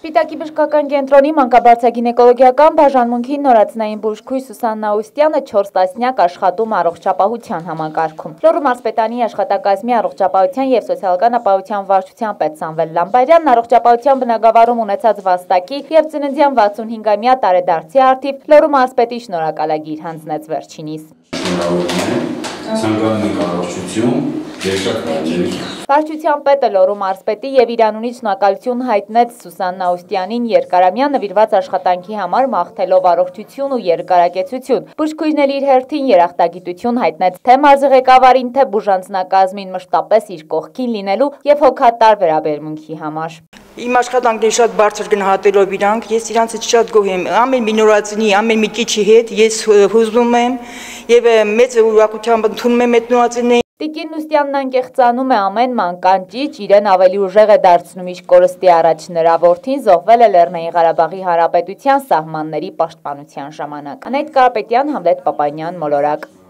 Սպիտակի բժշկական կենտրոնի մանկաբարձագինեկոլոգիական բաժանմունքի նորածնային բուժքույր Սուսաննա Աուստյանը 4 տասնյակ աշխատում առողջապահության համակարգում։ Լոռու մարզպետանի աշխատակազմի առողջապահության և սոցիալական ապահովության վարչության պետ Սամվել Լամբարյանն առողջապահության բնագավառում ունեցած վաստակի և ծննդյան 65-ամյա տարեդարձի առթիվ Լոռու մարզպետի շնորհակալագիր հանձնեց վերջինիս։ Ցանկանում ենք առողջություն, երկար կարիերի։ Վարչության պետը Լոռու մարզպետի և իր անունից շնորհակալություն հայտնեց Սուսաննա Աուստյանին երկարամյա նվիրված աշխատանքի համար մաղթելով առողջություն ու երկարակեցություն։ Բուժքույրն էլ իր հերթին երախտագիտություն հայտնեց թե մարզի ղեկավարին, թե բուժանձնակազմին մշտապես իր կողքին լինելու և հոգատար վերաբերմունքի համար։ Իմ աշխատանքները շատ բարձր գնահատելով իրանք, ես իրանցից շատ գոհ եմ։ Ամեն մի նորածնի, ամեն մի ճիչի հետ ես հուզվում եմ եւ մեծ ուրախությամբ ընդունում եմ այդ նորածիններին։ Տիկին Աուստյանն անկեղծանում է ամեն մանկան ճիչ, իրեն ավելի ուժեղ է դարձնում իր կորստի առաջ։ Նրա որդին զոհվել է Լեռնային Ղարաբաղի Հանրապետության սահմանների պաշտպանության ժամանակ։ Անահիտ Կարապետյան, Համլետ Պապանյան, Մոլորակ։